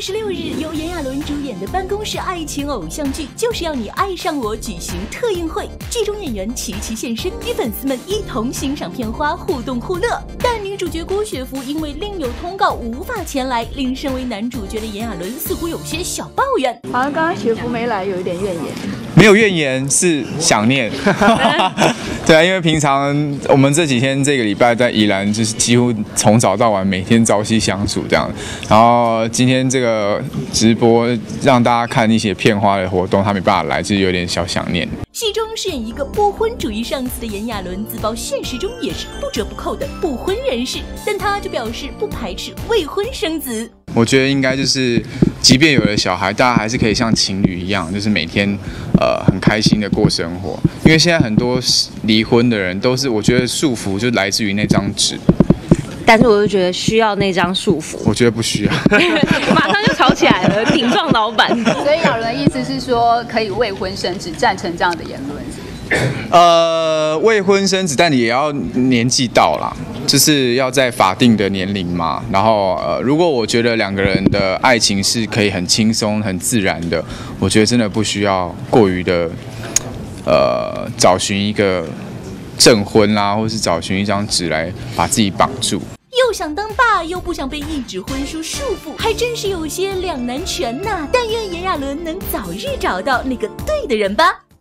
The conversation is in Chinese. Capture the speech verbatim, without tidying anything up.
十六日，由炎亚纶主演的办公室爱情偶像剧《就是要你爱上我》举行特映会，剧中演员齐齐现身，与粉丝们一同欣赏片花，互动互乐。但女主角郭雪芙因为另有通告无法前来，令身为男主角的炎亚纶似乎有些小抱怨。 好像刚刚雪芙没来，有一点怨言。 没有怨言，是想念。对啊，因为平常我们这几天这个礼拜在宜兰，就是几乎从早到晚每天朝夕相处这样。然后今天这个直播让大家看一些片花的活动，他没办法来，就是有点小想念。 戏中饰演一个不婚主义上司的炎亚纶，自曝现实中也是不折不扣的不婚人士，但他就表示不排斥未婚生子。 我觉得应该就是，即便有了小孩，大家还是可以像情侣一样，就是每天呃很开心的过生活。因为现在很多离婚的人都是，我觉得束缚就来自于那张纸。 但是我就觉得需要那张束缚， 我觉得不需要， 马上就吵起来了，顶撞老板。 所以亚纶的意思是说，可以未婚生子，赞成这样的言论是不是？ 呃，未婚生子，但你也要年纪到啦，就是要在法定的年龄嘛。然后呃，如果我觉得两个人的爱情是可以很轻松、很自然的，我觉得真的不需要过于的呃找寻一个证婚啦，或是找寻一张纸来把自己绑住。 又想当爸，又不想被一纸婚书束缚，还真是有些两难全呐。但愿炎亚纶能早日找到那个对的人吧。